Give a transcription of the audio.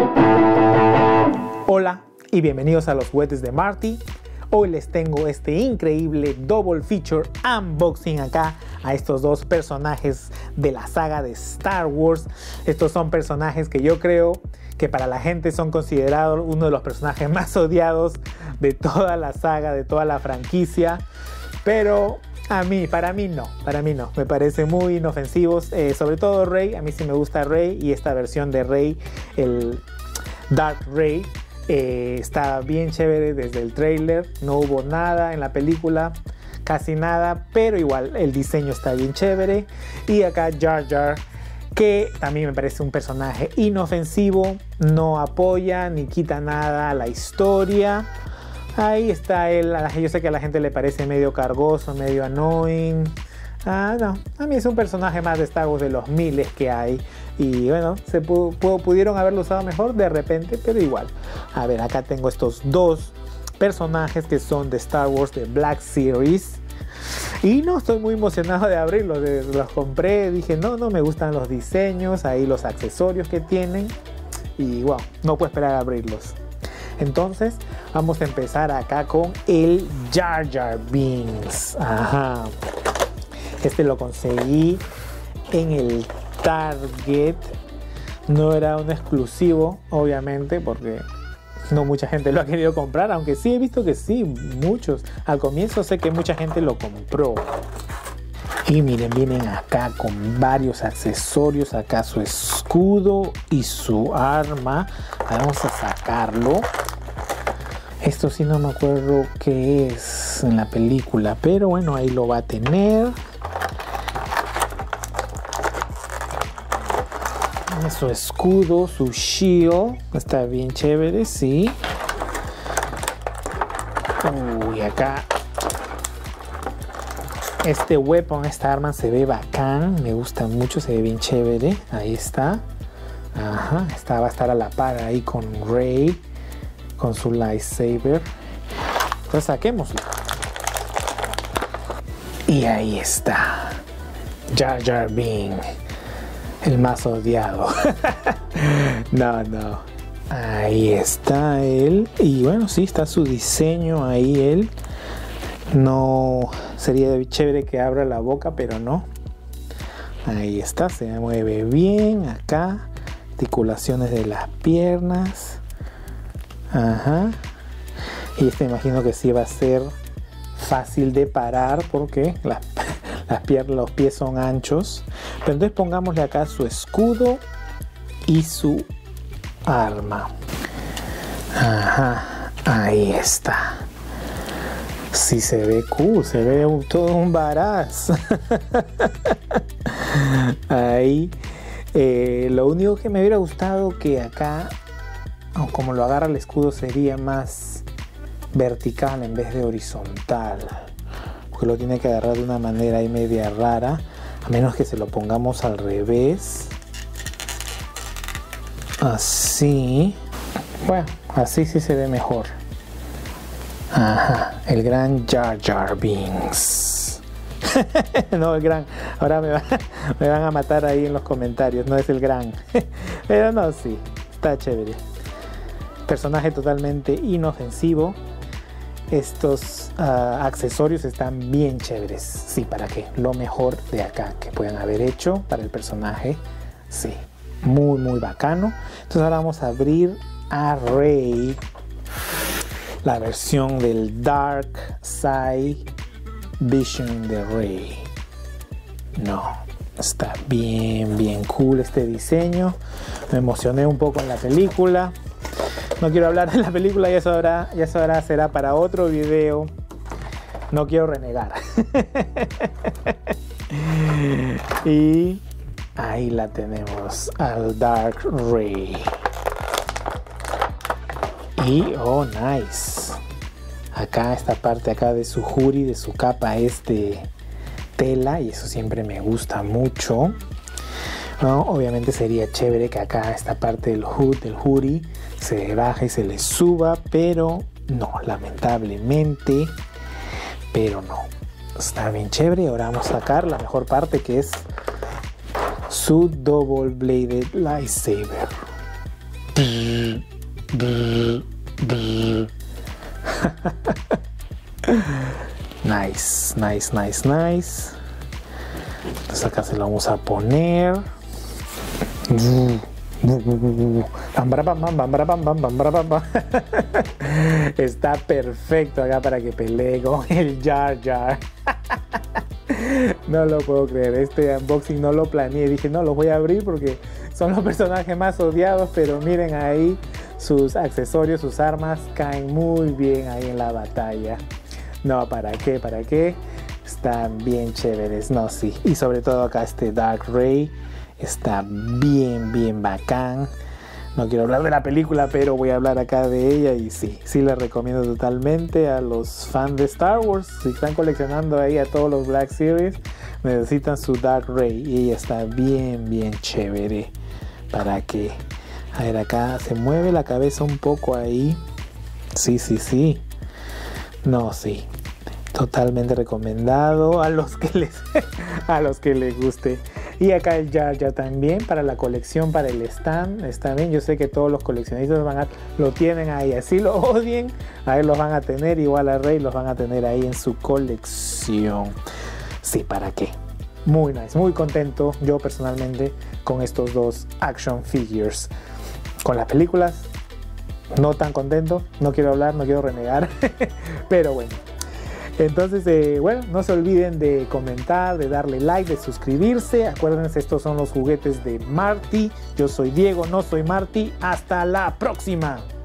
Hola y bienvenidos a los juguetes de Marty. Hoy les tengo este increíble double feature unboxing acá a estos dos personajes de la saga de Star Wars. Estos son personajes que yo creo que para la gente son considerados uno de los personajes más odiados de toda la saga, de toda la franquicia. Pero para mí no, me parece muy inofensivos, sobre todo Rey. A mí sí me gusta Rey y esta versión de Rey, el Dark Rey, está bien chévere desde el trailer. No hubo nada en la película, casi nada, pero igual el diseño está bien chévere. Y acá Jar Jar, que también me parece un personaje inofensivo, no apoya ni quita nada a la historia. Ahí está él. Yo sé que a la gente le parece medio cargoso, medio annoying. No, a mí es un personaje más de Star Wars de los miles que hay. Y bueno, pudieron haberlo usado mejor de repente, pero igual. A ver, acá tengo estos dos personajes que son de Star Wars de Black Series. Y no estoy muy emocionado de abrirlos. Los compré, dije no me gustan los diseños, ahí los accesorios que tienen. Y wow, no puedo esperar a abrirlos. Entonces vamos a empezar acá con el Jar Jar Binks. Ajá. Este lo conseguí en el Target. No era un exclusivo, obviamente, porque no mucha gente lo ha querido comprar, aunque sí he visto que sí, muchos. Al comienzo sé que mucha gente lo compró. Y miren, vienen acá con varios accesorios. Acá su escudo y su arma. Vamos a sacarlo. Esto sí no me acuerdo qué es en la película, pero bueno, ahí lo va a tener. Su escudo, su shield, está bien chévere, sí. Uy, acá este weapon, esta arma se ve bacán, me gusta mucho, se ve bien chévere. Ahí está. Ajá, esta va a estar a la par ahí con Rey, con su lightsaber. Pues saquémoslo. Y ahí está Jar Jar Binks, el más odiado. No. Ahí está él. Y bueno, sí, está su diseño ahí él. No sería chévere que abra la boca, pero no. Ahí está, se mueve bien acá. Articulaciones de las piernas. Ajá. Y imagino que sí va a ser fácil de parar porque los pies son anchos. Pero entonces pongámosle acá su escudo y su arma. Ajá, ahí está. Sí, se ve cool, se ve todo un badass. Ahí. Lo único que me hubiera gustado que acá, como lo agarra el escudo, sería más vertical en vez de horizontal. Porque lo tiene que agarrar de una manera ahí media rara. A menos que se lo pongamos al revés. Así. Bueno, así sí se ve mejor. Ajá, el gran Jar Jar Binks. No, el gran. Ahora me van a matar ahí en los comentarios. No es el gran. Pero no, sí. Está chévere. Personaje totalmente inofensivo. Estos accesorios están bien chéveres. Sí, ¿para qué? Lo mejor de acá que puedan haber hecho para el personaje. Sí, muy bacano. Entonces ahora vamos a abrir a Rey, la versión del Dark Side Vision de Rey. No, está bien cool este diseño. Me emocioné un poco en la película. No quiero hablar de la película, ya eso ahora será para otro video. No quiero renegar. Y ahí la tenemos, al Dark Rey. Y oh, nice. Acá esta parte acá de su hoodie, de su capa es de tela y eso siempre me gusta mucho. No, obviamente sería chévere que acá esta parte del hoodie se baje y se le suba, pero no, lamentablemente, pero no. Está bien chévere. Ahora vamos a sacar la mejor parte, que es su double bladed lightsaber. Nice, nice, nice, nice. Entonces acá se lo vamos a poner. Está perfecto acá para que pelee con el Jar Jar. No lo puedo creer, este unboxing no lo planeé, dije no, los voy a abrir porque son los personajes más odiados, pero miren ahí sus accesorios, sus armas caen muy bien ahí en la batalla. No, ¿para qué? ¿Para qué? Están bien chéveres, no, sí. Y sobre todo acá este Dark Rey está bien, bien bacán. No quiero hablar de la película, pero voy a hablar acá de ella y sí, sí la recomiendo totalmente a los fans de Star Wars. Si están coleccionando ahí a todos los Black Series, necesitan su Dark Rey y ella está bien, bien chévere. ¿Para qué? A ver, acá se mueve la cabeza un poco ahí. Sí, sí, sí. No, sí. Totalmente recomendado a los que les guste. Y acá el Jar Jar también para la colección, para el stand. Está bien, yo sé que todos los coleccionistas lo tienen ahí. Así lo odien, ahí los van a tener. Igual a Rey los van a tener ahí en su colección. Sí, ¿para qué? Muy nice, muy contento yo personalmente con estos dos action figures. Con las películas, no tan contento. No quiero hablar, no quiero renegar. Pero bueno. Entonces, bueno, no se olviden de comentar, de darle like, de suscribirse. Acuérdense, estos son los juguetes de Marty. Yo soy Diego, no soy Marty. Hasta la próxima.